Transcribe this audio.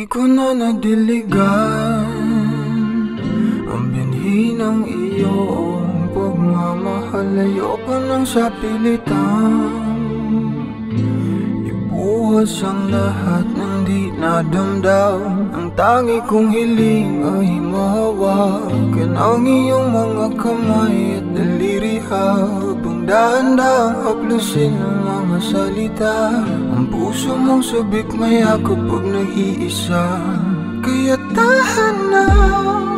Di ko na nadiligan ang binhi ng iyong pagmamahal. Ayoko nang sa pilitan ibuhos ang lahat ng di nadamdam. Ang tangi kong hiling ay mahawakan ang iyong mga kamay at daliri, habang dahan-dahang haplusin ang mga salita. Ang puso mong sabik maya kapag nag-iisa, kaya tahan na.